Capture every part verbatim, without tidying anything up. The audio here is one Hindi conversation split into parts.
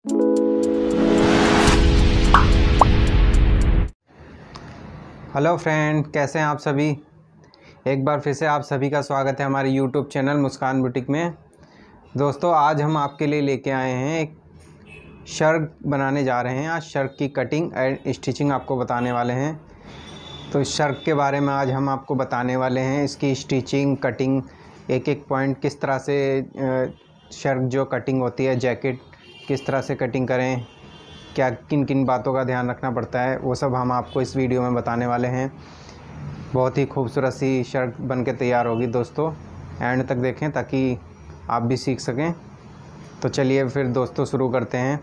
हेलो फ्रेंड, कैसे हैं आप सभी। एक बार फिर से आप सभी का स्वागत है हमारे यूट्यूब चैनल मुस्कान बुटीक में। दोस्तों, आज हम आपके लिए लेके आए हैं एक शर्ट बनाने जा रहे हैं। आज शर्ट की कटिंग एंड स्टिचिंग आपको बताने वाले हैं। तो शर्ट के बारे में आज हम आपको बताने वाले हैं, इसकी स्टिचिंग, कटिंग, एक एक पॉइंट, किस तरह से शर्ट जो कटिंग होती है, जैकेट किस तरह से कटिंग करें, क्या किन किन बातों का ध्यान रखना पड़ता है, वो सब हम आपको इस वीडियो में बताने वाले हैं। बहुत ही खूबसूरत सी शर्ट बन के तैयार होगी दोस्तों, एंड तक देखें ताकि आप भी सीख सकें। तो चलिए फिर दोस्तों शुरू करते हैं।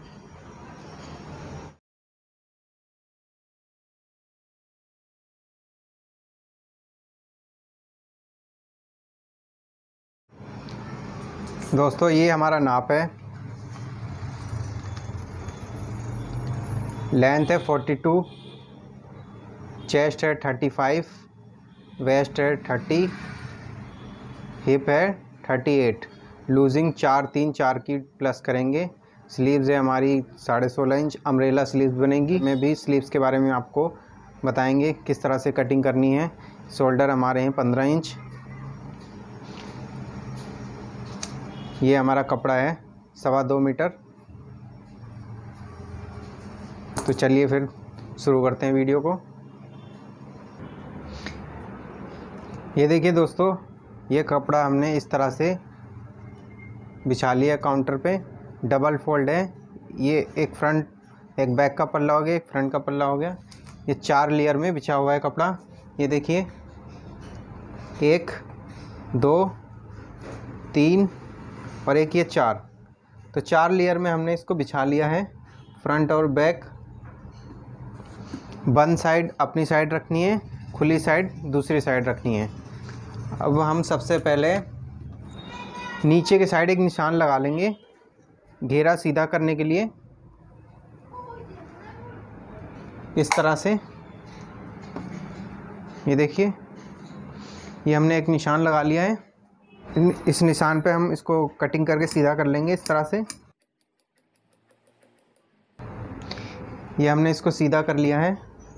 दोस्तों, ये हमारा नाप है। लेंथ है फोर्टी टू, चेस्ट है थर्टी फाइव, वेस्ट है थर्टी, हिप है थर्टी एट, लूजिंग चार तीन चार की प्लस करेंगे। स्लीव्स है हमारी साढ़े सोलह इंच, अम्ब्रेला स्लीव्स बनेगी। में भी स्लीव्स के बारे में आपको बताएंगे किस तरह से कटिंग करनी है। शोल्डर हमारे हैं पंद्रह इंच। ये हमारा कपड़ा है सवा दो मीटर। तो चलिए फिर शुरू करते हैं वीडियो को। ये देखिए दोस्तों, ये कपड़ा हमने इस तरह से बिछा लिया काउंटर पे। डबल फोल्ड है। ये एक फ्रंट, एक बैक का पल्ला हो गया, एक फ्रंट का पल्ला हो गया। ये चार लेयर में बिछा हुआ है कपड़ा। ये देखिए, एक, दो, तीन और एक, ये चार। तो चार लेयर में हमने इसको बिछा लिया है। फ्रंट और बैक, बंद साइड अपनी साइड रखनी है, खुली साइड दूसरी साइड रखनी है। अब हम सबसे पहले नीचे के साइड एक निशान लगा लेंगे घेरा सीधा करने के लिए, इस तरह से। ये देखिए, ये हमने एक निशान लगा लिया है। इस निशान पे हम इसको कटिंग करके सीधा कर लेंगे इस तरह से। ये हमने इसको सीधा कर लिया है।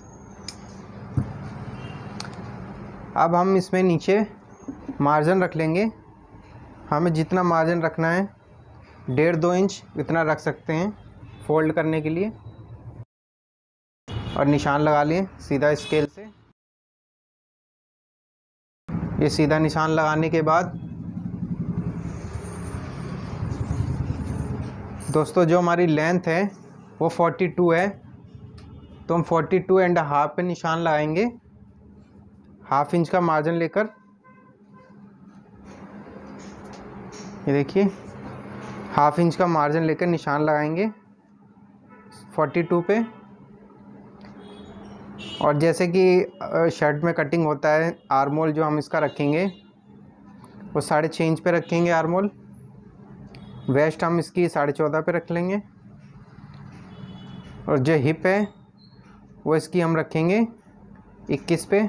अब हम इसमें नीचे मार्जिन रख लेंगे। हमें जितना मार्जिन रखना है, डेढ़ दो इंच इतना रख सकते हैं फोल्ड करने के लिए। और निशान लगा लिए सीधा स्केल से। ये सीधा निशान लगाने के बाद दोस्तों, जो हमारी लेंथ है वो फोर्टी टू है, तो हम फोर्टी टू एंड हाफ पे निशान लगाएंगे। हाफ इंच का मार्जिन लेकर, ये देखिए, हाफ इंच का मार्जिन लेकर निशान लगाएंगे फोर्टी टू पे। और जैसे कि शर्ट में कटिंग होता है, आर्मोल जो हम इसका रखेंगे वो साढ़े छः इंच पे रखेंगे आर्मोल। वेस्ट हम इसकी साढ़े चौदह पे रख लेंगे। और जो हिप है वो इसकी हम रखेंगे इक्कीस पे।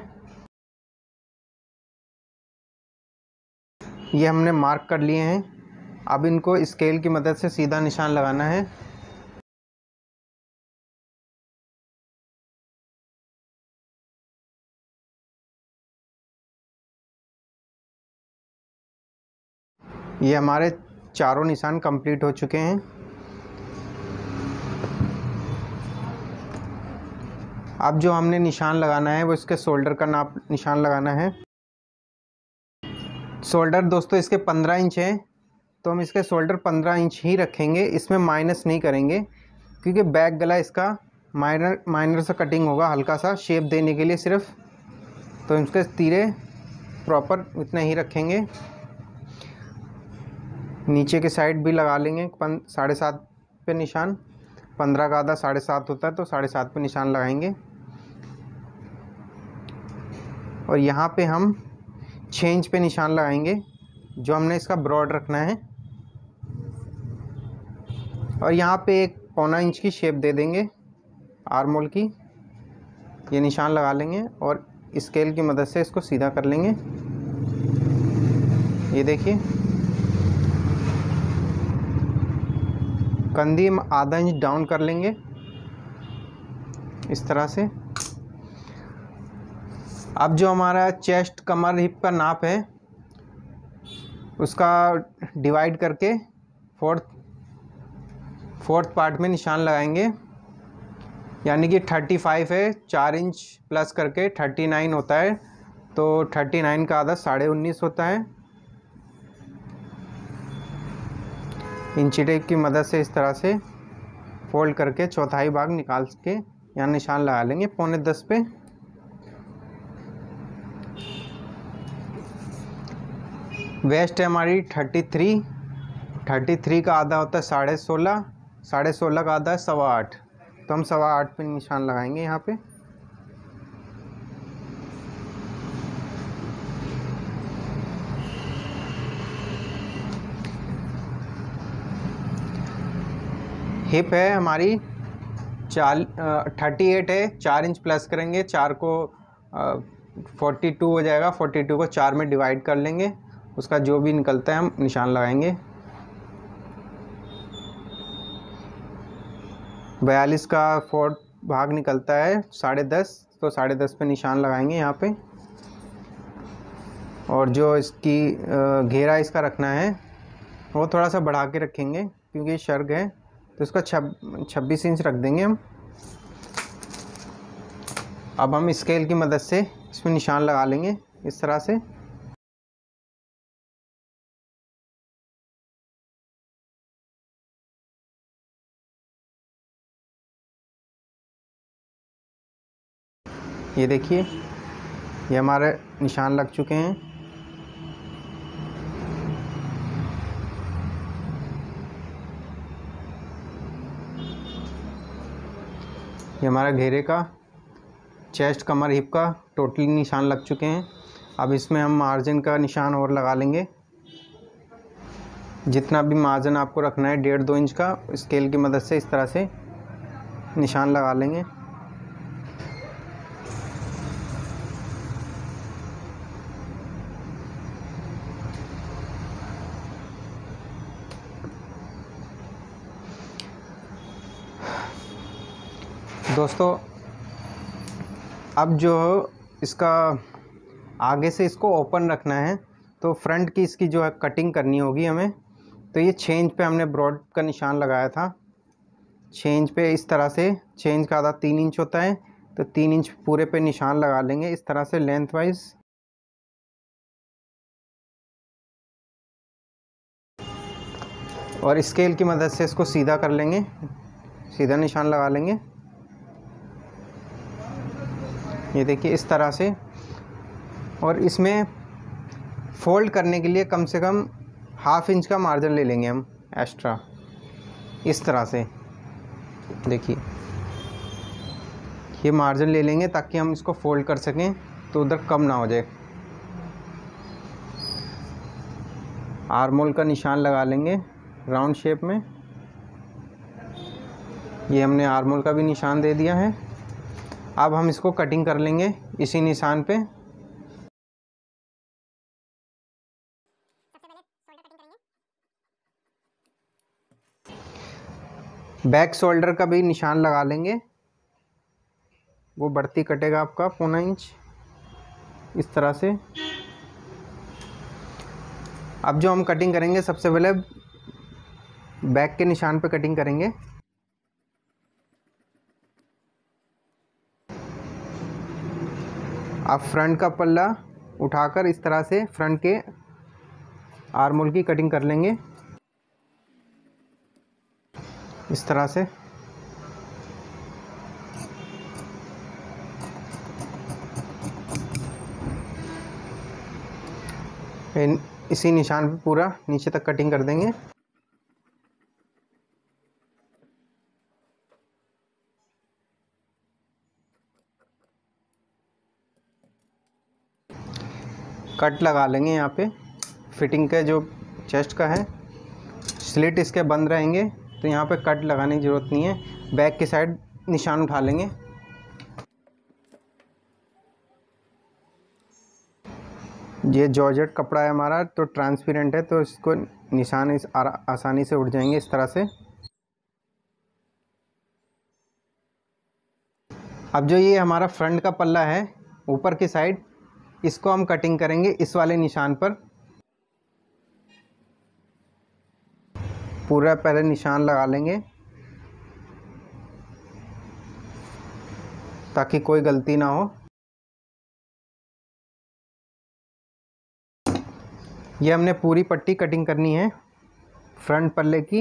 ये हमने मार्क कर लिए हैं। अब इनको स्केल की मदद से सीधा निशान लगाना है। ये हमारे चारों निशान कंप्लीट हो चुके हैं। अब जो हमने निशान लगाना है वो इसके शोल्डर का नाप निशान लगाना है। शोल्डर दोस्तों इसके पंद्रह इंच है, तो हम इसके शोल्डर पंद्रह इंच ही रखेंगे, इसमें माइनस नहीं करेंगे, क्योंकि बैक गला इसका माइनर माइनर सा कटिंग होगा, हल्का सा शेप देने के लिए सिर्फ। तो इसके तीरे प्रॉपर इतना ही रखेंगे। नीचे के साइड भी लगा लेंगे साढ़े सात पे निशान। पंद्रह का आधा साढ़े सात होता है, तो साढ़े सात पे निशान लगाएंगे। और यहाँ पे हम छः इंच पे निशान लगाएंगे, जो हमने इसका ब्रॉड रखना है। और यहाँ पे एक पौना इंच की शेप दे देंगे आर्मोल की। ये निशान लगा लेंगे और स्केल की मदद से इसको सीधा कर लेंगे। ये देखिए, कंधी हम आधा इंच डाउन कर लेंगे इस तरह से। अब जो हमारा चेस्ट कमर हिप का नाप है उसका डिवाइड करके फोर्थ फोर्थ पार्ट में निशान लगाएंगे, यानी कि थर्टी फाइव है, चार इंच प्लस करके थर्टी नाइन होता है, तो थर्टी नाइन का आधा साढ़े उन्नीस होता है। इंची टेप की मदद से इस तरह से फोल्ड करके चौथाई भाग निकाल के यहाँ निशान लगा लेंगे पौने दस पे। वेस्ट है हमारी थर्टी थ्री, थर्टी थ्री का आधा होता है साढ़े सोलह, साढ़े सोलह का आधा है सवा आठ, तो हम सवा आठ पे निशान लगाएंगे यहाँ पे। हिप है हमारी चाल थर्टी एट है, चार इंच प्लस करेंगे, चार को फोर्टी टू हो जाएगा, फोर्टी टू को चार में डिवाइड कर लेंगे, उसका जो भी निकलता है हम निशान लगाएंगे। बयालीस का फोर्थ भाग निकलता है साढ़े दस, तो साढ़े दस पे निशान लगाएंगे यहाँ पे। और जो इसकी घेरा इसका रखना है वो थोड़ा सा बढ़ा के रखेंगे क्योंकि शर्ग है, तो इसका छब छब्बीस इंच रख देंगे हम। अब हम स्केल की मदद से इसमें निशान लगा लेंगे इस तरह से। ये देखिए ये हमारे निशान लग चुके हैं। ये हमारा घेरे का, चेस्ट, कमर, हिप का टोटली निशान लग चुके हैं। अब इसमें हम मार्जिन का निशान और लगा लेंगे, जितना भी मार्जिन आपको रखना है डेढ़ दो इंच का, स्केल की मदद से इस तरह से निशान लगा लेंगे। दोस्तों अब जो इसका आगे से इसको ओपन रखना है, तो फ्रंट की इसकी जो है कटिंग करनी होगी हमें। तो ये छः इंच पे हमने ब्रॉड का निशान लगाया था, छः इंच पे इस तरह से, छः इंच का आधा तीन इंच होता है, तो तीन इंच पूरे पे निशान लगा लेंगे इस तरह से लेंथ वाइज। और स्केल की मदद से इसको सीधा कर लेंगे, सीधा निशान लगा लेंगे। ये देखिए इस तरह से। और इसमें फोल्ड करने के लिए कम से कम हाफ इंच का मार्जिन ले लेंगे हम एक्स्ट्रा, इस तरह से। देखिए ये मार्जिन ले लेंगे ताकि हम इसको फोल्ड कर सकें तो उधर कम ना हो जाए। आर्मोल का निशान लगा लेंगे राउंड शेप में। ये हमने आर्मोल का भी निशान दे दिया है। अब हम इसको कटिंग कर लेंगे इसी निशान पे। बैक शोल्डर का भी निशान लगा लेंगे, वो बढ़ती कटेगा आपका पौना इंच इस तरह से। अब जो हम कटिंग करेंगे, सबसे पहले बैक के निशान पे कटिंग करेंगे। अब फ्रंट का पल्ला उठाकर इस तरह से फ्रंट के आर्मोल की कटिंग कर लेंगे इस तरह से। इसी निशान पे पूरा नीचे तक कटिंग कर देंगे। कट लगा लेंगे यहाँ पे, फिटिंग के जो चेस्ट का है, स्लिट इसके बंद रहेंगे, तो यहाँ पे कट लगाने की ज़रूरत नहीं है। बैक की साइड निशान उठा लेंगे। ये जॉर्जेट कपड़ा है हमारा, तो ट्रांसपेरेंट है, तो इसको निशान इस आसानी से उठ जाएंगे इस तरह से। अब जो ये हमारा फ्रंट का पल्ला है ऊपर की साइड, इसको हम कटिंग करेंगे इस वाले निशान पर। पूरा पहले निशान लगा लेंगे ताकि कोई गलती ना हो। ये हमने पूरी पट्टी कटिंग करनी है फ्रंट पल्ले की।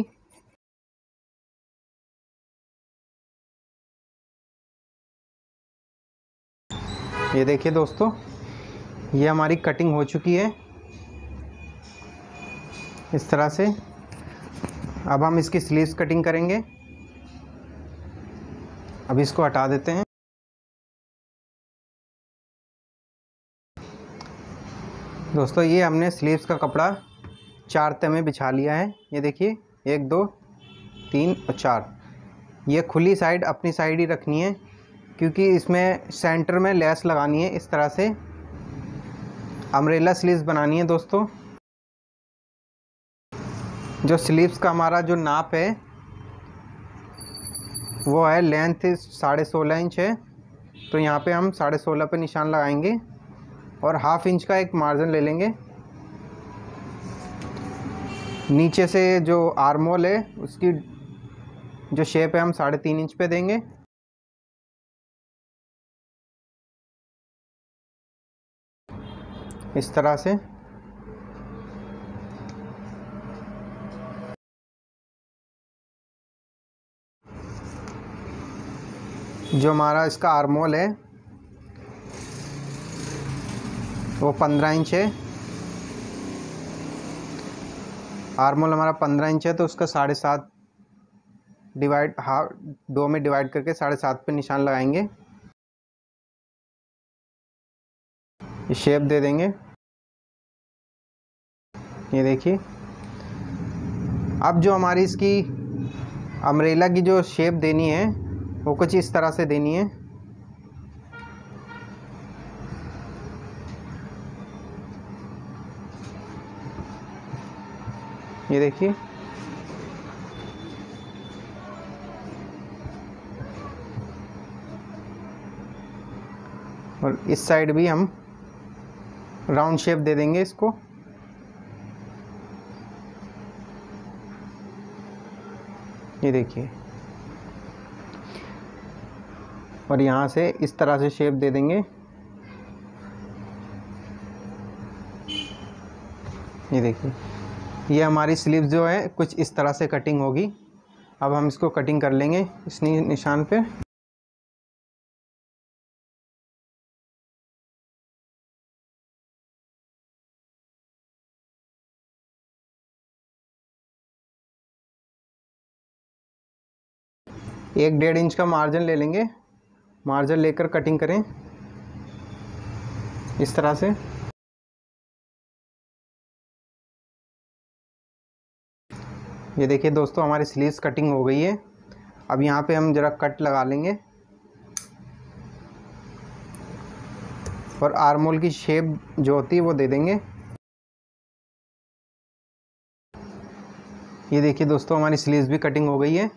ये देखिए दोस्तों, ये हमारी कटिंग हो चुकी है इस तरह से। अब हम इसकी स्लीव्स कटिंग करेंगे। अब इसको हटा देते हैं। दोस्तों ये हमने स्लीव्स का कपड़ा चार तह में बिछा लिया है। ये देखिए, एक दो तीन और चार। ये खुली साइड अपनी साइड ही रखनी है क्योंकि इसमें सेंटर में लेस लगानी है। इस तरह से अम्ब्रेला स्लीव्स बनानी है दोस्तों। जो स्लीव्स का हमारा जो नाप है वो है, लेंथ साढ़े सोलह इंच है, तो यहाँ पे हम साढ़े सोलह पे निशान लगाएंगे और हाफ इंच का एक मार्जिन ले लेंगे। नीचे से जो आर्मोल है उसकी जो शेप है हम साढ़े तीन इंच पे देंगे। इस तरह से जो हमारा इसका आर्मोल है वो पंद्रह इंच है। आर्मोल हमारा पंद्रह इंच है तो उसका साढ़े सात डिवाइड हाफ दो में डिवाइड करके साढ़े सात पे निशान लगाएंगे। ये शेप दे देंगे। ये देखिए, अब जो हमारी इसकी अम्ब्रेला की जो शेप देनी है वो कुछ इस तरह से देनी है। ये देखिए, और इस साइड भी हम राउंड शेप दे देंगे इसको। ये देखिए, और यहाँ से इस तरह से शेप दे देंगे। ये देखिए, ये हमारी स्लीव जो है कुछ इस तरह से कटिंग होगी। अब हम इसको कटिंग कर लेंगे इस निशान पे। एक डेढ़ इंच का मार्जिन ले लेंगे। मार्जिन लेकर कटिंग करें इस तरह से। ये देखिए दोस्तों, हमारी स्लीव्स कटिंग हो गई है। अब यहाँ पे हम ज़रा कट लगा लेंगे और आर्मोल की शेप जो होती है वो दे देंगे। ये देखिए दोस्तों, हमारी स्लीव्स भी कटिंग हो गई है।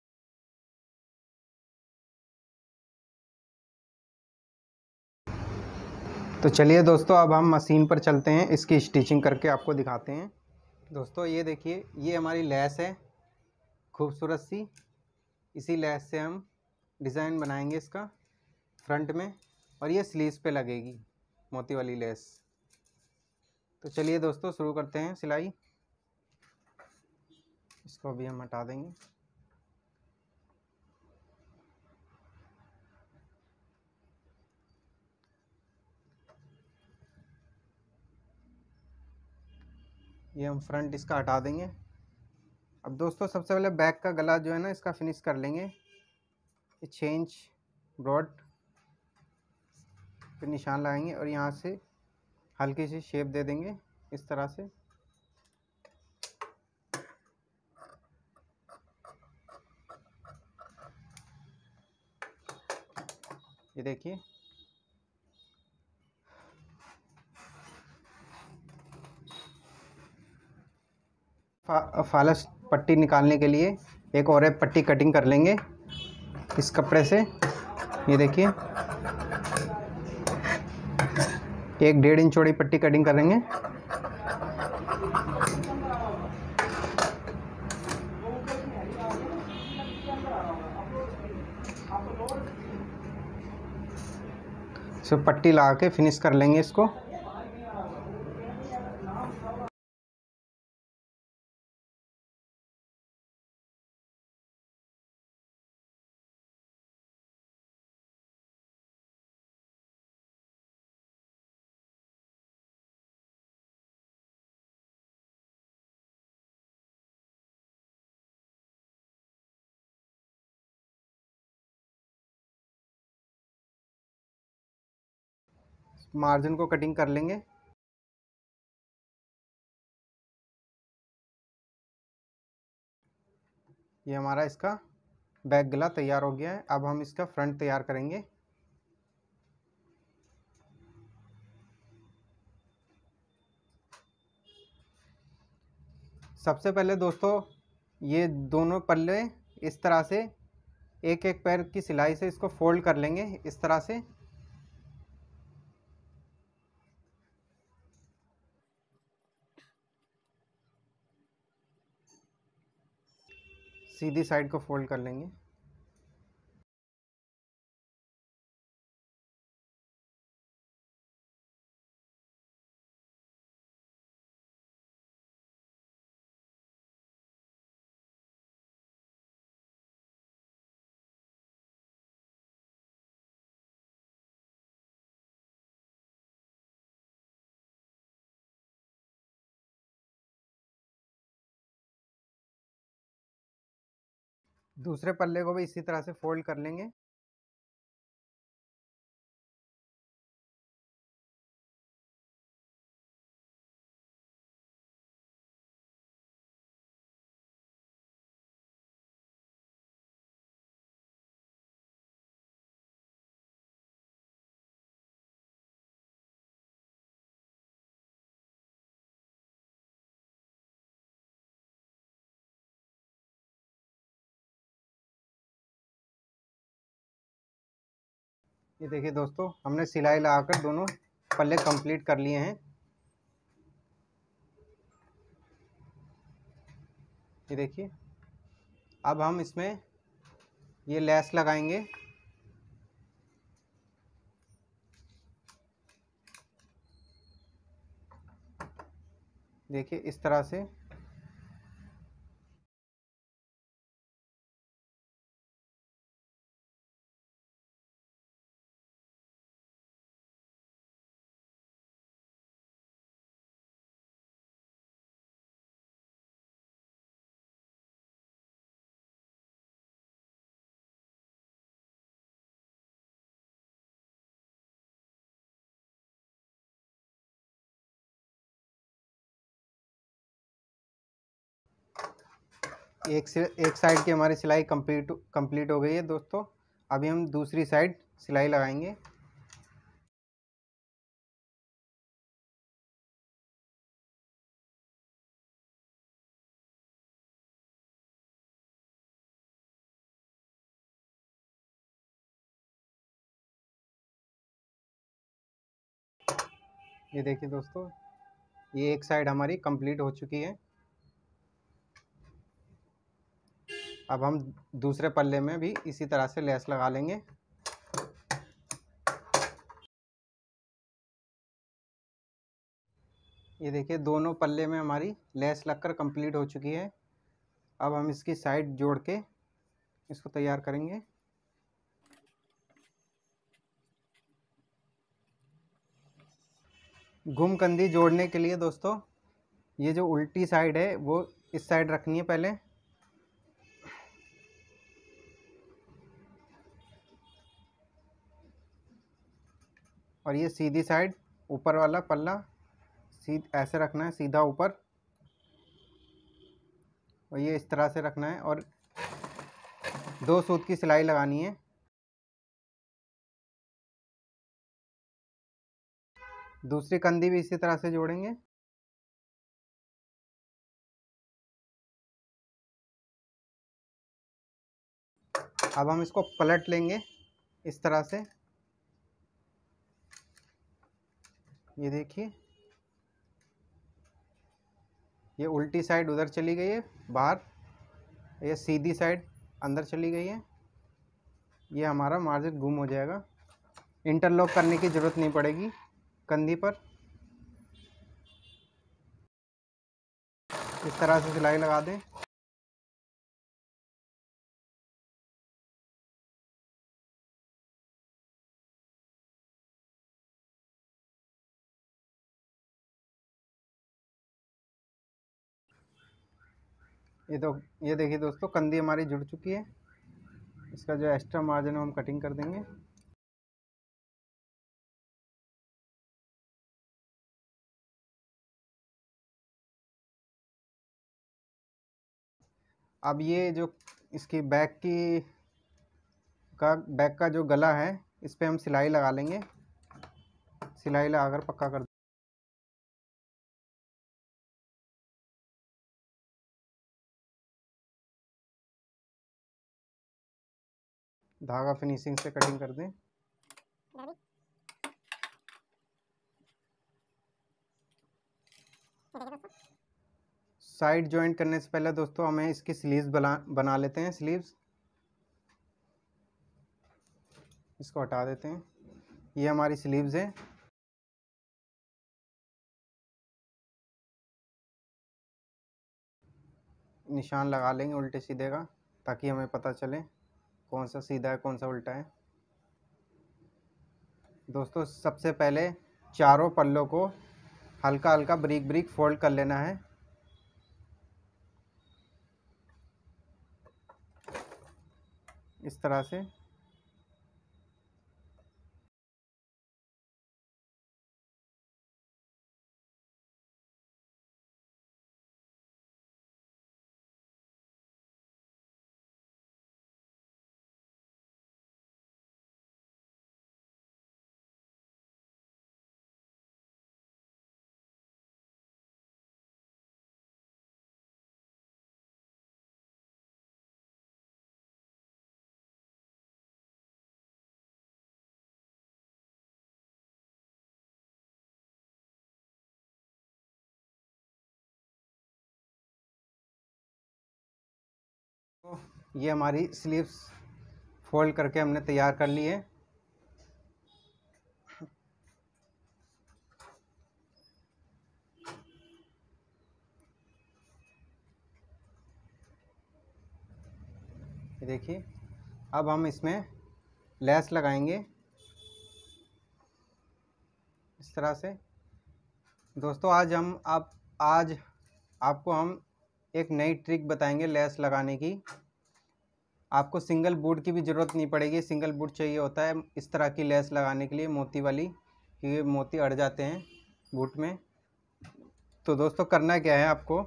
तो चलिए दोस्तों, अब हम मशीन पर चलते हैं, इसकी स्टिचिंग करके आपको दिखाते हैं। दोस्तों ये देखिए, ये हमारी लेस है खूबसूरत सी। इसी लेस से हम डिज़ाइन बनाएंगे इसका फ्रंट में, और ये स्लीव्स पे लगेगी मोती वाली लेस। तो चलिए दोस्तों शुरू करते हैं सिलाई। इसको भी हम हटा देंगे। ये हम फ्रंट इसका हटा देंगे। अब दोस्तों सबसे पहले बैक का गला जो है ना, इसका फिनिश कर लेंगे। ये छः इंच ब्रॉड पे निशान लगाएंगे और यहाँ से हल्की सी शेप दे देंगे इस तरह से। ये देखिए, फा, फालस पट्टी निकालने के लिए एक और एक पट्टी कटिंग कर लेंगे इस कपड़े से। ये देखिए, एक डेढ़ इंच चौड़ी पट्टी कटिंग करेंगे। सिर्फ पट्टी लगा के फिनिश कर लेंगे इसको। मार्जिन को कटिंग कर लेंगे। ये हमारा इसका बैक गला तैयार हो गया है। अब हम इसका फ्रंट तैयार करेंगे। सबसे पहले दोस्तों, ये दोनों पल्ले इस तरह से एक एक पैर की सिलाई से इसको फोल्ड कर लेंगे, इस तरह से। सीधी साइड को फोल्ड कर लेंगे। दूसरे पल्ले को भी इसी तरह से फोल्ड कर लेंगे। ये देखिए दोस्तों, हमने सिलाई लगाकर दोनों पल्ले कंप्लीट कर लिए हैं। ये देखिए, अब हम इसमें ये लेस लगाएंगे। देखिए इस तरह से। एक से एक साइड की हमारी सिलाई कंप्लीट कंप्लीट हो गई है दोस्तों। अभी हम दूसरी साइड सिलाई लगाएंगे। ये देखिए दोस्तों, ये एक साइड हमारी कंप्लीट हो चुकी है। अब हम दूसरे पल्ले में भी इसी तरह से लेस लगा लेंगे। ये देखिए, दोनों पल्ले में हमारी लेस लगकर कंप्लीट हो चुकी है। अब हम इसकी साइड जोड़ के इसको तैयार करेंगे। घुम कंदी जोड़ने के लिए दोस्तों, ये जो उल्टी साइड है वो इस साइड रखनी है पहले। और ये सीधी साइड, ऊपर वाला पल्ला सीध ऐसे रखना है, सीधा ऊपर। और ये इस तरह से रखना है और दो सूत की सिलाई लगानी है। दूसरी कंदी भी इसी तरह से जोड़ेंगे। अब हम इसको पलट लेंगे इस तरह से। ये देखिए, ये उल्टी साइड उधर चली गई है बाहर, ये सीधी साइड अंदर चली गई है। ये हमारा मार्जिन गुम हो जाएगा। इंटरलॉक करने की ज़रूरत नहीं पड़ेगी कंधी पर। इस तरह से सिलाई लगा दें। ये तो ये देखिए दोस्तों, कंधी हमारी जुड़ चुकी है। इसका जो एक्स्ट्रा मार्जिन है हम कटिंग कर देंगे। अब ये जो इसकी बैक की का बैक का जो गला है, इस पे हम सिलाई लगा लेंगे। सिलाई लगाकर पक्का कर धागा फिनिशिंग से कटिंग कर दें। साइड जॉइंट करने से पहले दोस्तों हमें इसकी स्लीव्स बना बना लेते हैं। स्लीव्स इसको हटा देते हैं। ये हमारी स्लीव्स है। निशान लगा लेंगे उल्टे सीधे का, ताकि हमें पता चले कौन सा सीधा है कौन सा उल्टा है। दोस्तों सबसे पहले चारों पल्लों को हल्का हल्का ब्रीक ब्रीक फोल्ड कर लेना है। इस तरह से। तो ये हमारी स्लीव्स फोल्ड करके हमने तैयार कर ली है। ये देखिए, अब हम इसमें लेस लगाएंगे इस तरह से। दोस्तों आज हम आप आज आपको हम एक नई ट्रिक बताएंगे लेस लगाने की। आपको सिंगल बूट की भी ज़रूरत नहीं पड़ेगी। सिंगल बूट चाहिए होता है इस तरह की लेस लगाने के लिए, मोती वाली, क्योंकि मोती अड़ जाते हैं बूट में। तो दोस्तों करना क्या है, आपको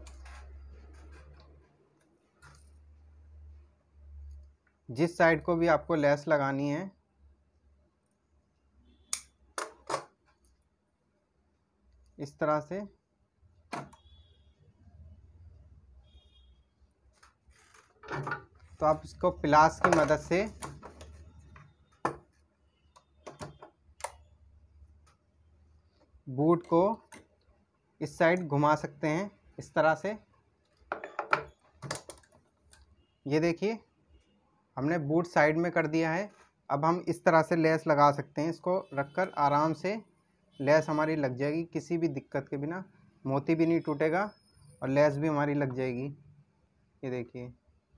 जिस साइड को भी आपको लेस लगानी है, इस तरह से तो आप इसको प्लास की मदद से बूट को इस साइड घुमा सकते हैं इस तरह से। ये देखिए, हमने बूट साइड में कर दिया है। अब हम इस तरह से लेस लगा सकते हैं। इसको रखकर आराम से लेस हमारी लग जाएगी किसी भी दिक्कत के बिना। मोती भी नहीं टूटेगा और लेस भी हमारी लग जाएगी। ये देखिए,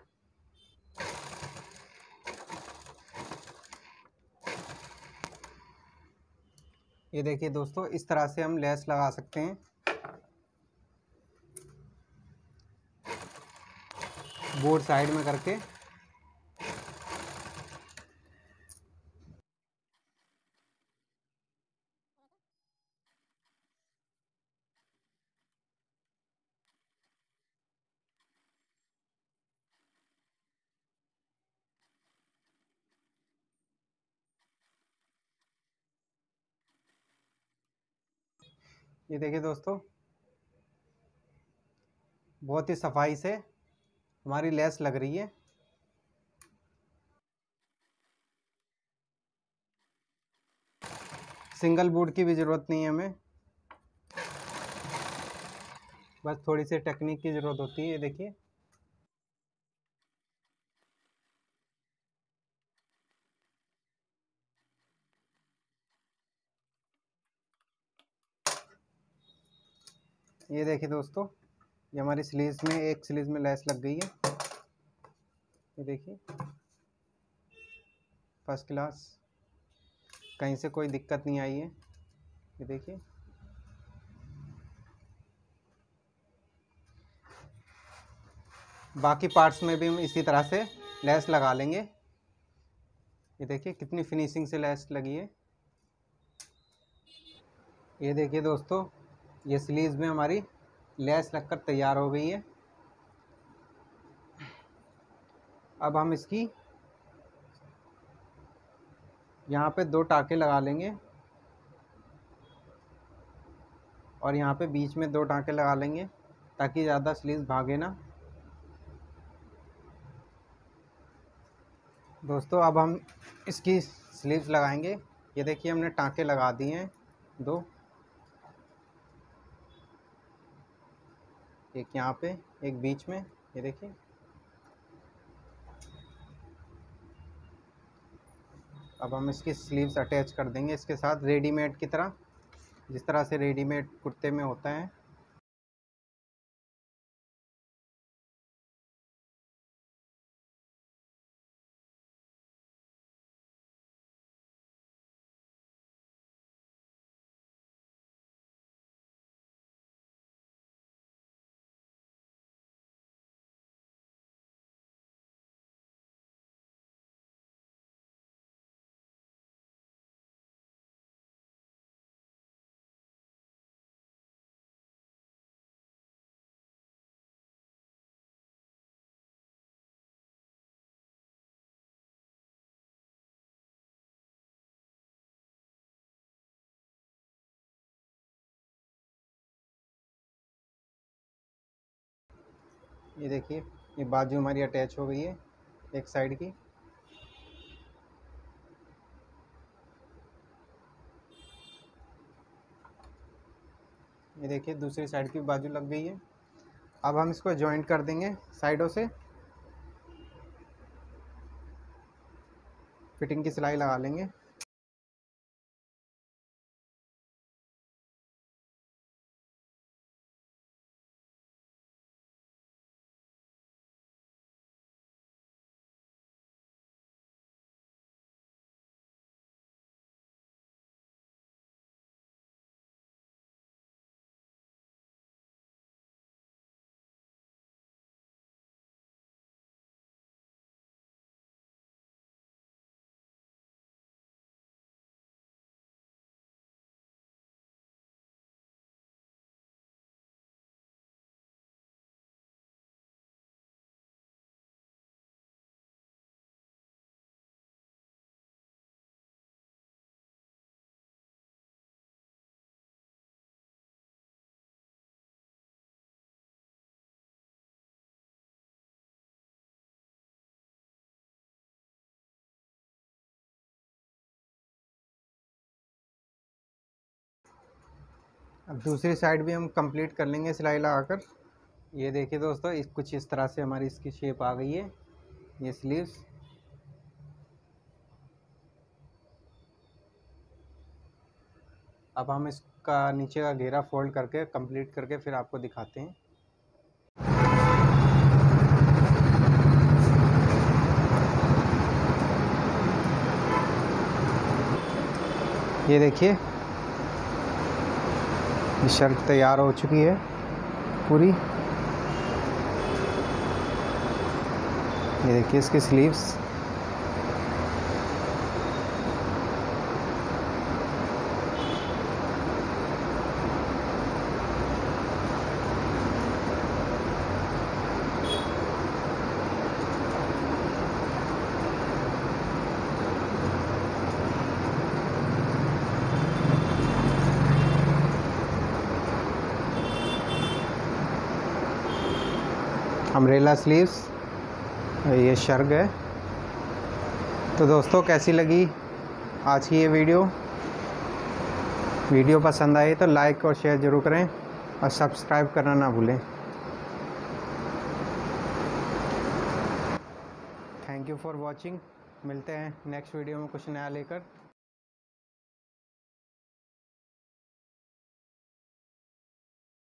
ये देखिए दोस्तों, इस तरह से हम लेस लगा सकते हैं बूट साइड में करके। ये देखिए दोस्तों, बहुत ही सफाई से हमारी लेस लग रही है। सिंगल बोर्ड की भी ज़रूरत नहीं है हमें, बस थोड़ी सी टेक्निक की ज़रूरत होती है। ये देखिए, ये देखिए दोस्तों, ये हमारी स्लीव्स में एक स्लीव में लेस लग गई है। ये देखिए, फर्स्ट क्लास, कहीं से कोई दिक्कत नहीं आई है। ये देखिए, बाकी पार्ट्स में भी हम इसी तरह से लेस लगा लेंगे। ये देखिए कितनी फिनिशिंग से लेस लगी है। ये देखिए दोस्तों, ये स्लीव्स में हमारी लेस लगकर तैयार हो गई है। अब हम इसकी यहाँ पे दो टाँके लगा लेंगे और यहाँ पे बीच में दो टाँके लगा लेंगे ताकि ज़्यादा स्लीव्स भागे ना। दोस्तों अब हम इसकी स्लीव्स लगाएंगे। ये देखिए, हमने टाँके लगा दिए हैं दो, एक यहाँ पे एक बीच में। ये देखिए, अब हम इसकी स्लीव्स अटैच कर देंगे इसके साथ, रेडीमेड की तरह, जिस तरह से रेडीमेड कुर्ते में होता है। ये देखिए, ये बाजू हमारी अटैच हो गई है एक साइड की। ये देखिए, दूसरी साइड की बाजू लग गई है। अब हम इसको जॉइंट कर देंगे साइडों से, फिटिंग की सिलाई लगा लेंगे। अब दूसरी साइड भी हम कंप्लीट कर लेंगे सिलाई लगाकर। ये देखिए दोस्तों, इस कुछ इस तरह से हमारी इसकी शेप आ गई है, ये स्लीव्स। अब हम इसका नीचे का घेरा फोल्ड करके कंप्लीट करके फिर आपको दिखाते हैं। ये देखिए, ये शर्ट तैयार हो चुकी है पूरी। ये देखिए इसकी स्लीव्स। अम्ब्रेला स्लीव्स, ये शर्ग है। तो दोस्तों कैसी लगी आज की ये वीडियो? वीडियो पसंद आए तो लाइक और शेयर ज़रूर करें और सब्सक्राइब करना ना भूलें। Thank you for watching. मिलते हैं नेक्स्ट वीडियो में कुछ नया लेकर।